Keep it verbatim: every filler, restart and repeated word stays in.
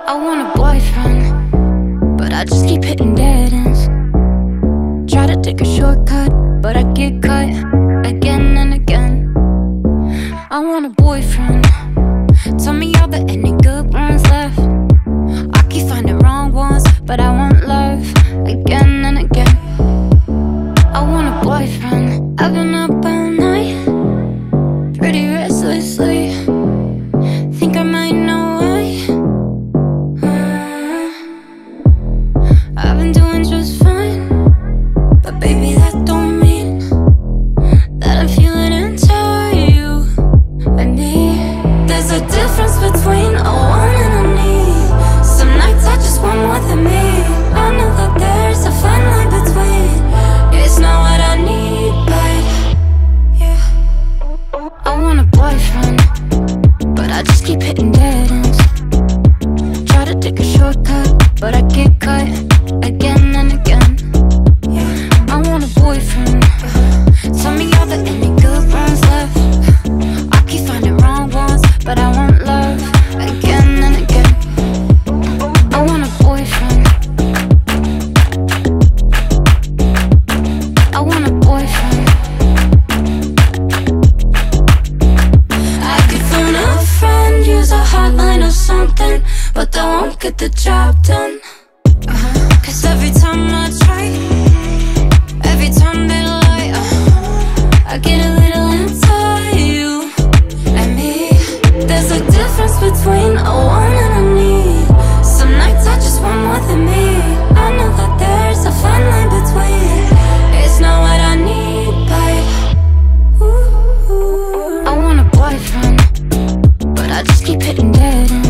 I want a boyfriend, but I just keep hitting dead ends. Try to take a shortcut, but I get cut again and again. I want a boyfriend, tell me are there any good ones left? I keep finding wrong ones, but I want love again and again. I want a boyfriend, I've been up all night, pretty restlessly. Think I might know why. uh, I've been doing just fine, but baby that don't mean that I'm feeling into you and me. There's a difference between a want and a need. Some nights I just want more than me. I know that there's a fine line between. It's not what I need, but yeah. I want a boyfriend, but I just keep hitting dead ends. Try to take a shortcut, but I get cut again and again. Yeah. I want a boyfriend, tell me are there any good ones left? I keep finding wrong ones, but I want love again and again. I want a boyfriend, I want a boyfriend. I could phone a friend, use a hotline or something, but that won't get the job done. uh-huh. Cause every time I try, every time they lie, uh, I get a little into you and me. There's a difference between a want and a need. Some nights I just want more than me. I know that there's a fine line between. It's not what I need, but ooh, I want a boyfriend, but I just keep hitting dead ends.